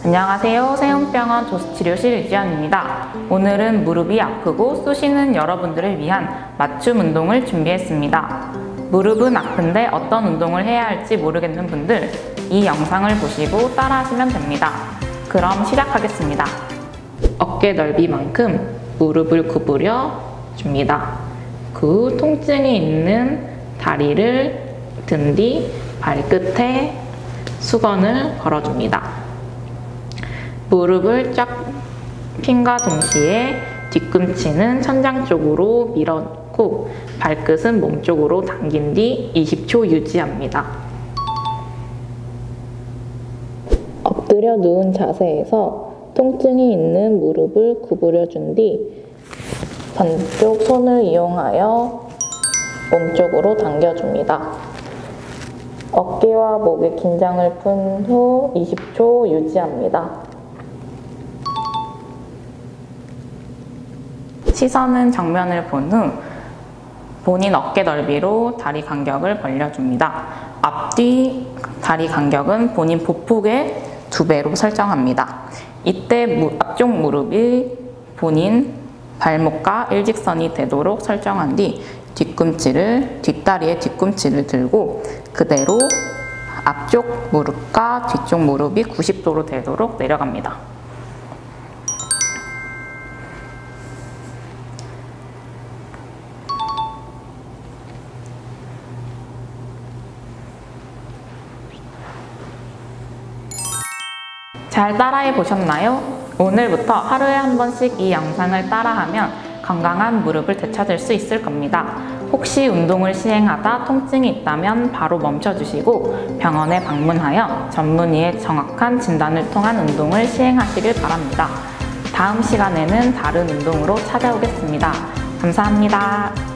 안녕하세요. 세운병원 도수치료실 유지연입니다. 오늘은 무릎이 아프고 쑤시는 여러분들을 위한 맞춤 운동을 준비했습니다. 무릎은 아픈데 어떤 운동을 해야 할지 모르겠는 분들, 이 영상을 보시고 따라하시면 됩니다. 그럼 시작하겠습니다. 어깨 넓이만큼 무릎을 구부려 줍니다. 그 후 통증이 있는 다리를 든 뒤 발끝에 수건을 걸어줍니다. 무릎을 쫙 핀과 동시에 뒤꿈치는 천장 쪽으로 밀어놓고 발끝은 몸쪽으로 당긴 뒤 20초 유지합니다. 엎드려 누운 자세에서 통증이 있는 무릎을 구부려 준 뒤 반쪽 손을 이용하여 몸쪽으로 당겨줍니다. 어깨와 목의 긴장을 푼 후 20초 유지합니다. 시선은 정면을 본 후 본인 어깨 넓이로 다리 간격을 벌려줍니다. 앞뒤 다리 간격은 본인 보폭의 2배로 설정합니다. 이때 앞쪽 무릎이 본인 발목과 일직선이 되도록 설정한 뒤 뒷다리에 뒤꿈치를 들고 그대로 앞쪽 무릎과 뒤쪽 무릎이 90도로 되도록 내려갑니다. 잘 따라해 보셨나요? 오늘부터 하루에 한 번씩 이 영상을 따라하면 건강한 무릎을 되찾을 수 있을 겁니다. 혹시 운동을 시행하다 통증이 있다면 바로 멈춰주시고 병원에 방문하여 전문의의 정확한 진단을 통한 운동을 시행하시길 바랍니다. 다음 시간에는 다른 운동으로 찾아오겠습니다. 감사합니다.